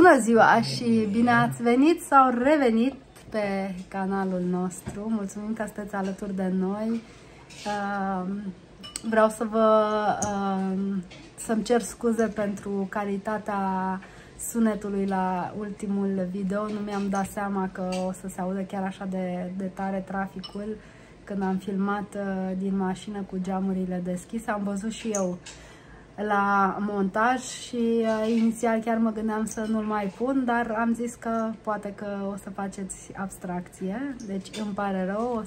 Bună ziua și bine ați venit sau revenit pe canalul nostru. Mulțumim că sunteți alături de noi. Vreau să-mi cer scuze pentru calitatea sunetului la ultimul video. Nu mi-am dat seama că o să se audă chiar așa de tare traficul când am filmat din mașină cu geamurile deschise. Am văzut și eu la montaj și inițial chiar mă gândeam să nu-l mai pun, dar am zis că poate că o să faceți abstracție, deci îmi pare rău,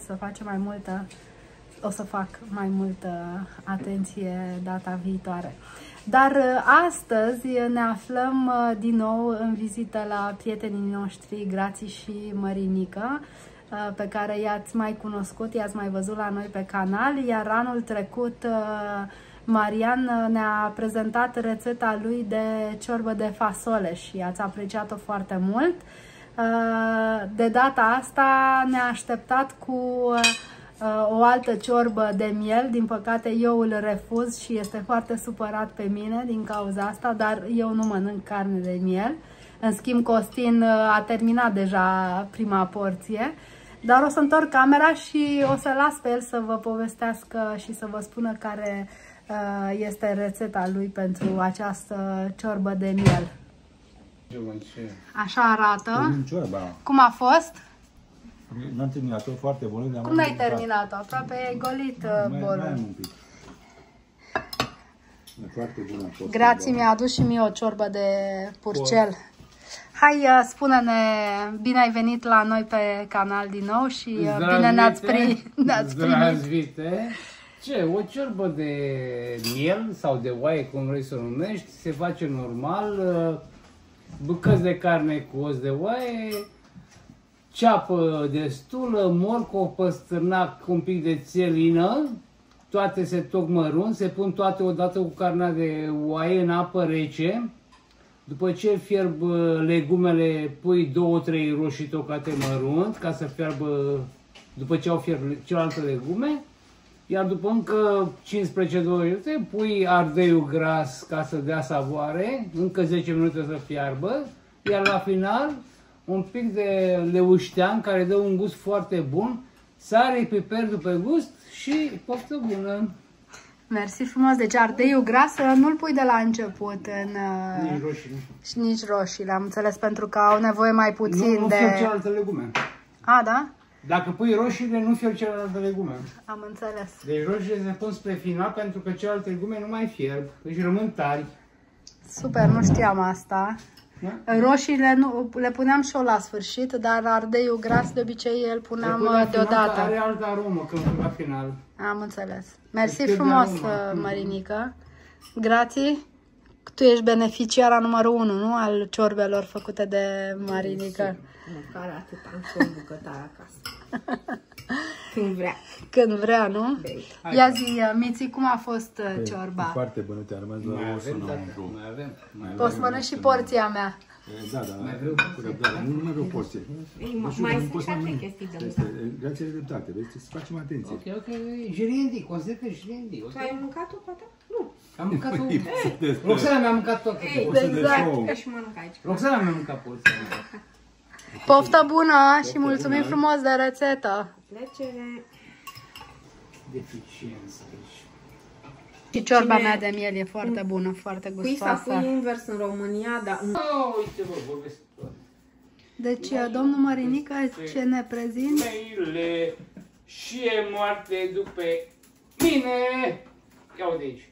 o să fac mai multă atenție data viitoare. Dar astăzi ne aflăm din nou în vizită la prietenii noștri Grații și Mărinica, pe care i-ați mai cunoscut, i-ați mai văzut la noi pe canal, iar anul trecut Marian ne-a prezentat rețeta lui de ciorbă de fasole și ați apreciat-o foarte mult. De data asta ne-a așteptat cu o altă ciorbă de miel. Din păcate eu îl refuz și este foarte supărat pe mine din cauza asta, dar eu nu mănânc carne de miel. În schimb, Costin a terminat deja prima porție. Dar o să întorc camera și o să las pe el să vă povestească și să vă spună care este rețeta lui pentru această ciorbă de miel. Așa arată. Cum a fost? N-am terminat-o, foarte bună. Cum n-ai terminat-o? Aproape ai golit bolul. Foarte bună. Grații mi-a adus și mie o ciorbă de purcel. Hai, spune-ne, bine ai venit la noi pe canal din nou și bine ne-ați primit. Ce? O ciorbă de miel sau de oaie, cum vrei să o numești, se face normal, bucăți de carne cu os de oaie, ceapă destulă, morcov, păstârnac, un pic de țelină, toate se toc mărunt, se pun toate odată cu carnea de oaie în apă rece. După ce fierb legumele, pui 2-3 roșii tocate mărunt, ca să fiarbă după ce au fierbt celelalte legume. Iar după încă 15-20 minute pui ardeiul gras ca să dea savoare, încă 10 minute să fiarbă. Iar la final un pic de leuștean care dă un gust foarte bun, sare, piper după gust și poftă bună! Mersi frumos. Deci ardeiul gras nu-l pui de la început în... Nici roșii. Și nici roșiile, am înțeles, pentru că au nevoie mai puțin nu de... fierb celelalte legume. A, da? Dacă pui roșiile, nu fierb celelalte legume. Am înțeles. Deci roșiile se pun spre final pentru că celelalte legume nu mai fierb. Își rămân tari. Super, nu știam asta. Da? Roșiile le puneam și eu la sfârșit, dar ardeiul gras de obicei îl puneam deodată. Are altă aromă când pun la final. Am înțeles. Mersi frumos, Mărinica. Grații. Tu ești beneficiara numărul 1, nu? Al ciorbelor făcute de Mărinica. Măcar atât am fost bucătar acasă. Când vrea. Când vrea, nu? Ia zi, Miții, cum a fost ciorba? Foarte bună, te-a rămas doar o sună înăuntru. Poți să mănânci și porția mea. Da, cu răbdare. Nu mai vreau porție. Mai sunt și alte chestii de mâncat. Grație de dreptate, vezi? Să facem atenție. Ok. Jiriendi, consider că jiriendi. Tu ai mâncat-o, poate? Nu. Am mâncat-o. Roxana mi-a mâncat tot. Exact, că și mănânc aici. Roxana mi-a mâncat porția. Poftă bună și mulțumim frumos de rețetă. Plăcere. Deficiență. Și ciorba mea de miel e foarte bună, foarte gustoasă. Pui invers în România, dar... Uite, vă vorbesc. Deci, domnul Mărinica, ce ne prezint? Femeile și e moarte după mine. Ia-o de aici.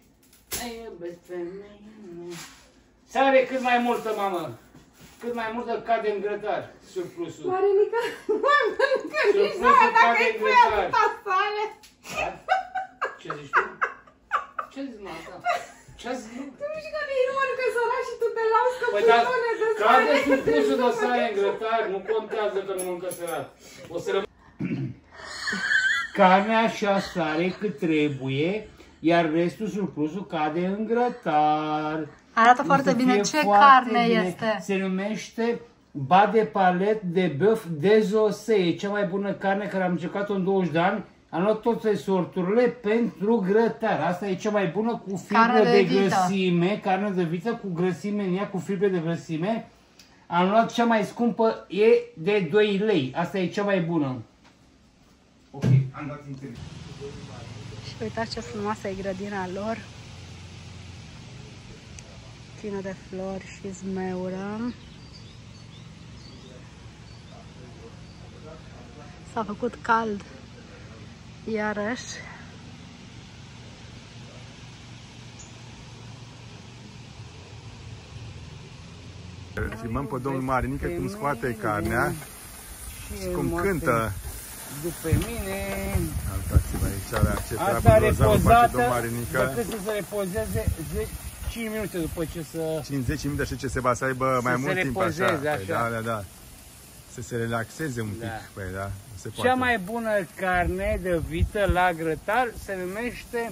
Sare cât mai multă, mamă. Cât mai multă cade în grătar, surplusul. Mărinica, mănâncă nici sare dacă îi pui atâta sare. Ce zici tu? Ce zici, mă, asta? Ce zici, nu? Tu nu știi că ei nu mănâncă sărac și tu te lauzi că păi pui tone de sare. Cade surplusul de sare în grătar, nu contează că nu mănâncă sărat. O să carnea și sare cât trebuie, iar restul surplusul cade în grătar. Arată foarte bine. Ce carne este? Se numește bas de palet de bœuf dezosé. E cea mai bună carne care am încercat-o în 20 de ani. Am luat toate sorturile pentru grătar. Asta e cea mai bună cu fibre de grăsime. Carne de vită cu grăsime în ea, cu fibre de grăsime. Am luat cea mai scumpă, e de 2 lei. Asta e cea mai bună. Ok, am dat interviu. Și uitați ce frumoasă e grădina lor. Plină de flori și zmeură. S-a făcut cald iarăși. Filmăm pe domnul Marinică cum scoate carnea și cum cântă. După mine. Uitați-vă aici ce asta treabă grozavă face domnul Marinică. Decât să se repozeze 5 minute după ce să... 5-10 minute și ce se va să aibă mai mult timp așa. Așa. Păi, da. Să se relaxeze un pic. Da. Păi, da. Se Cea mai bună carne de vită la grătar se numește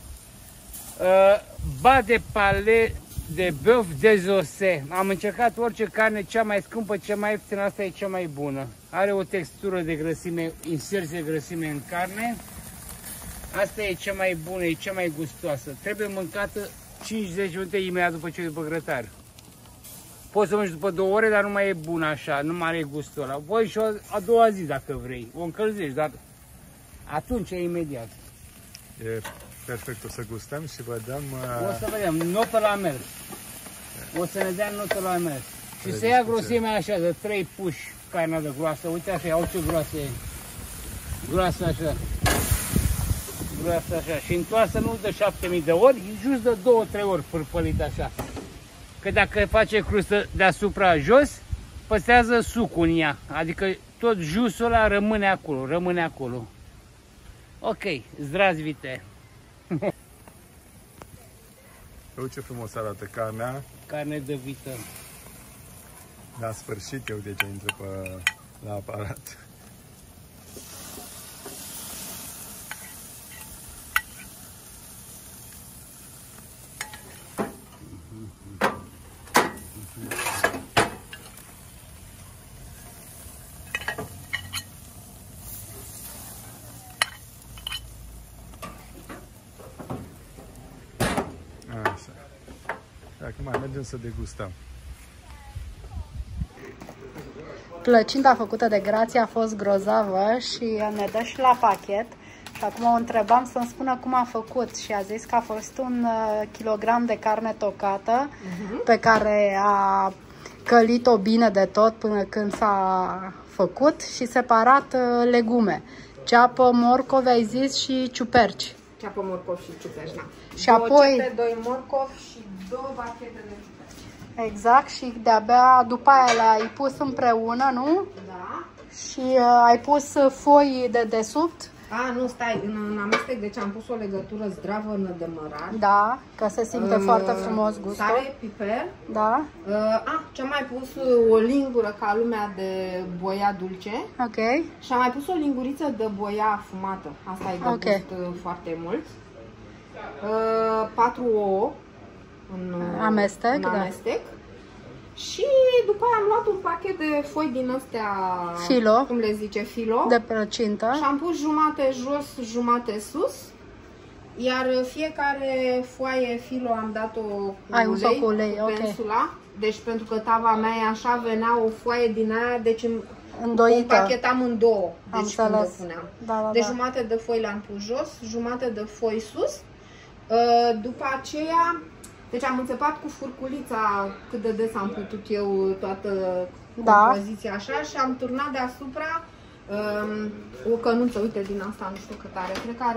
bas de palais de bœuf désosé. Am încercat orice carne, cea mai scumpă, cea mai ieftină, asta e cea mai bună. Are o textură de grăsime, inserție de grăsime în carne. Asta e cea mai bună, e cea mai gustoasă. Trebuie mâncată 5-10 minute imediat după ce după grătar. Poți să mănânci după 2 ore, dar nu mai e bună așa, nu mai are gustul ăla. Voi și a doua zi dacă vrei, o încălzești, dar atunci e imediat. E perfect, o să gustăm și vă dăm... O să vedem, notă la mers. O să ne dea notă la mers. Și să ia grosimea așa, de 3 puși carnea de groasă. Uite așa, iau ce groasă e. Groasă așa. Groasă așa. Și întoarsă nu de 7000 de ori, just de 2-3 ori pârpălită așa. Că dacă face crustă deasupra jos, păstrează sucul în ea. Adică tot jusul ăla rămâne acolo, Ok, zdrazvite. Uite ce frumos arată carnea. Carne de vită. La sfârșit, uite ce intră la aparat. Acum mai mergem să degustăm. Plăcinta făcută de Grație a fost grozavă și ne dă și la pachet. Și acum o întrebam să-mi spună cum a făcut și a zis că a fost 1 kilogram de carne tocată pe care a călit-o bine de tot până când s-a făcut și separat legume. Ceapă, morcovi, ai zis, și ciuperci. Ceapă, morcov și ciuperci, da. Și apoi 2 morcov și 2 bachete de ciuperci. Exact, și de-abia după aia le-ai pus împreună, nu? Da. Și ai pus foi de desubt. Nu, stai, în amestec, deci am pus o legătură zdravă de mărar. Da, că se simte foarte frumos gustul. Sare, piper. Da. Ce-am mai pus o lingură ca lumea de boia dulce. Ok. Și am mai pus o linguriță de boia fumată. Asta e de gust foarte mult. 4 ouă în amestec. Și după aia am luat un pachet de foi din astea, filo, cum le zice, filo, de plăcintă. Și am pus jumate jos, jumate sus. Iar fiecare foaie filo am dat-o cu ulei, cu pensula. Deci pentru că tava mea e așa, venea o foaie din aia, deci îndoită. Împachetam în două. Deci când o puneam. Deci jumate de foi le-am pus jos, jumate de foi sus. După aceea, deci am înțepat cu furculița cât de des am putut eu toată compoziția așa și am turnat deasupra o cănuță, uite, din asta nu știu cât are, cred că are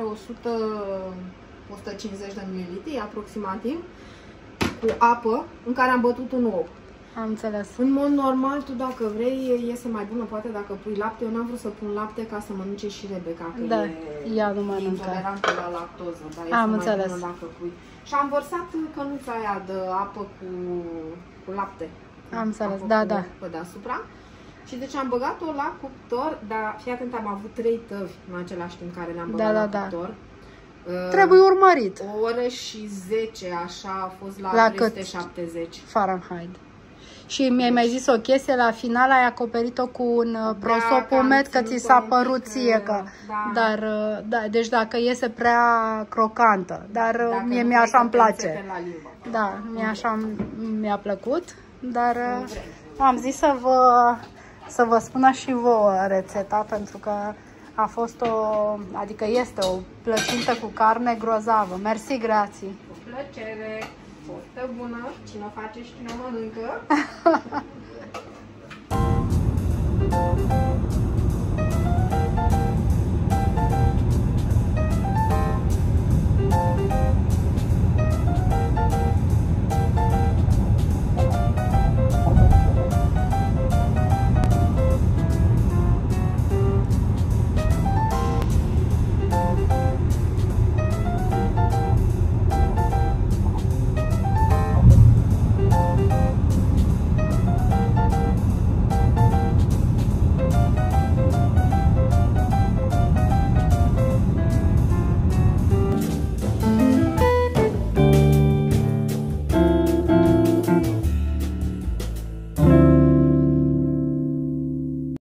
150 de ml aproximativ, cu apă în care am bătut un ou. Am înțeles. În mod normal, tu dacă vrei, iese mai bună, poate dacă pui lapte. Eu n-am vrut să pun lapte ca să mănânce și Rebecca, că ea nu e intolerantă la lactoză, dar am înțeles. Mai bună dacă pui. Și am vărsat cănuța aia de apă cu lapte. Am înțeles, pe deasupra. Și deci am băgat-o la cuptor, dar fii atent, am avut 3 tăvi în același timp care le-am băgat la cuptor. Trebuie urmărit. O oră și 10, așa, a fost la 370 Fahrenheit. Și mi-ai mai zis o chestie, la final ai acoperit-o cu un prosop umed, că ți s-a părut ție că... deci dacă iese prea crocantă, dar mie mi-așa îmi place. Da, mi-a plăcut, dar Am zis să vă spună și vouă rețeta, pentru că a fost adică este o plăcintă cu carne grozavă. Mersi, grații. Cu plăcere, foarte bună, cine o face și cine o mănâncă.